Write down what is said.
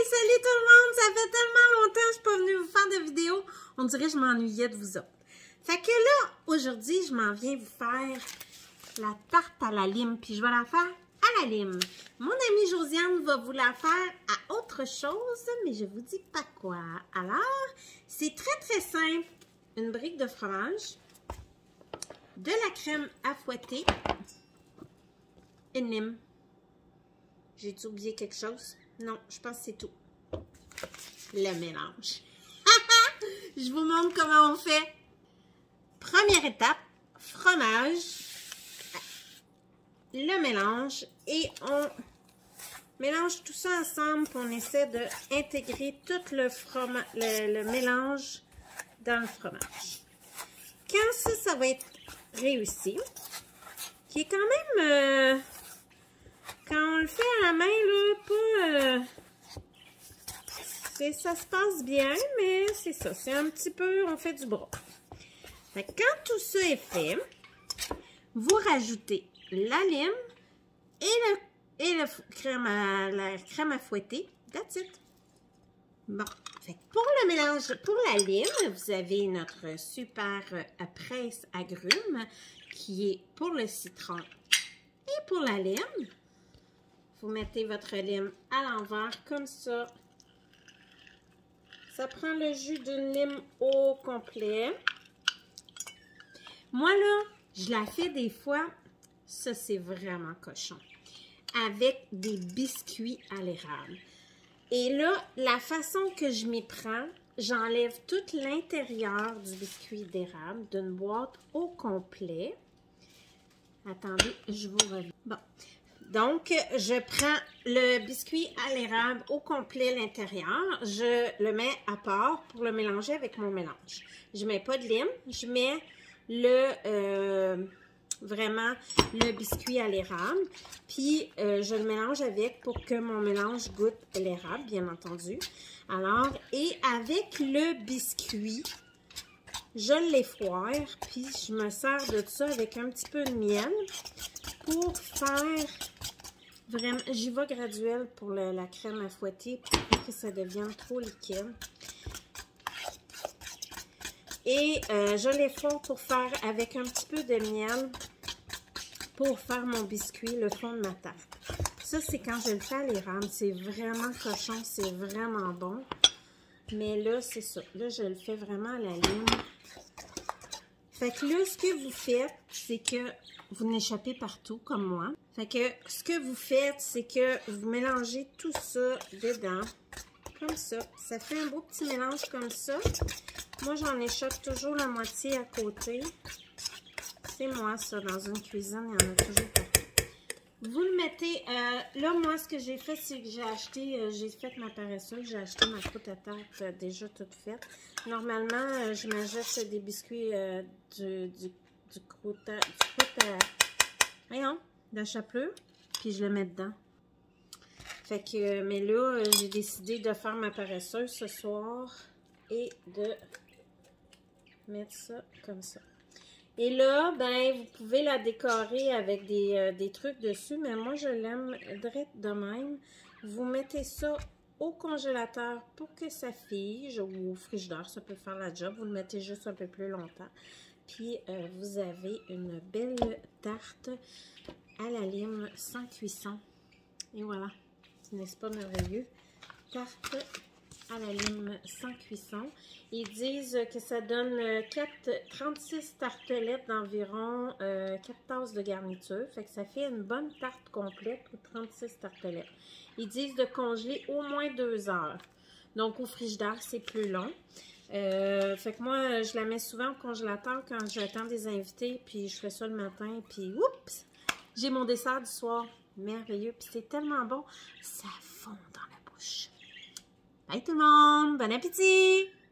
Salut tout le monde! Ça fait tellement longtemps que je suis pas venue vous faire de vidéo. On dirait que je m'ennuyais de vous autres. Fait que là, aujourd'hui, je m'en viens vous faire la tarte à la lime. Puis je vais la faire à la lime. Mon amie Josiane va vous la faire à autre chose, mais je vous dis pas quoi. Alors, c'est très simple. Une brique de fromage, de la crème à fouetter, une lime. J'ai-tu oublié quelque chose? Non, je pense que c'est tout. Le mélange. Je vous montre comment on fait. Première étape, fromage, le mélange et on mélange tout ça ensemble puis on essaie d'intégrer tout le mélange dans le fromage. Quand ça va être réussi, qui est quand même... quand on le fait à la main, là, ça se passe bien, mais c'est ça. C'est un petit peu, on fait du bras. Fait que quand tout ça est fait, vous rajoutez la lime et la crème à fouetter. That's it. Bon. Fait que pour le mélange, pour la lime, vous avez notre super presse agrumes qui est pour le citron et pour la lime. Vous mettez votre lime à l'envers comme ça. Ça prend le jus d'une lime au complet. Moi, là, je la fais des fois, ça c'est vraiment cochon, avec des biscuits à l'érable. Et là, la façon que je m'y prends, j'enlève tout l'intérieur du biscuit d'érable d'une boîte au complet. Attendez, je vous reviens. Bon. Donc, je prends le biscuit à l'érable au complet l'intérieur. Je le mets à part pour le mélanger avec mon mélange. Je ne mets pas de lime. Je mets vraiment le biscuit à l'érable. Puis, je le mélange avec pour que mon mélange goûte l'érable, bien entendu. Alors, et avec le biscuit, je l'effoire. Puis, je me sers de ça avec un petit peu de miel pour faire... Vraiment, j'y vais graduel pour la crème à fouetter pour que ça devienne trop liquide. Et je l'effaire pour faire avec un petit peu de miel pour faire mon biscuit, le fond de ma tarte. Ça, c'est quand je le fais à l'érable. C'est vraiment cochon, c'est vraiment bon. Mais là, c'est ça. Là, je le fais vraiment à la lime. Fait que là, ce que vous faites, c'est que vous n'échappez partout, comme moi. Fait que ce que vous faites, c'est que vous mélangez tout ça dedans, comme ça. Ça fait un beau petit mélange comme ça. Moi, j'en échappe toujours la moitié à côté. C'est moi, ça, dans une cuisine, il y en a toujours partout. Vous le mettez... là, moi, ce que j'ai fait, c'est que j'ai acheté... j'ai fait ma paresseuse, j'ai acheté ma croûte à tarte déjà toute faite. Normalement, je m'achète des biscuits du croûte à... Voyons, de chapelure, puis je le mets dedans. Fait que, mais là, j'ai décidé de faire ma paresseuse ce soir et de mettre ça comme ça. Et là, ben, vous pouvez la décorer avec des trucs dessus, mais moi, je l'aime direct de même. Vous mettez ça au congélateur pour que ça fige, ou au frigidaire, ça peut faire la job. Vous le mettez juste un peu plus longtemps. Puis, vous avez une belle tarte à la lime sans cuisson. Et voilà, n'est-ce pas merveilleux? Tarte à la lime sans cuisson. Ils disent que ça donne 36 tartelettes d'environ 4 tasses de garniture. Fait que ça fait une bonne tarte complète pour 36 tartelettes. Ils disent de congeler au moins 2 heures. Donc, au frigidaire, c'est plus long. Fait que moi, je la mets souvent au congélateur quand j'attends des invités, puis je fais ça le matin, puis oups! J'ai mon dessert du soir. Merveilleux, puis c'est tellement bon, ça fond dans la bouche. Bye tout le monde, bon appétit!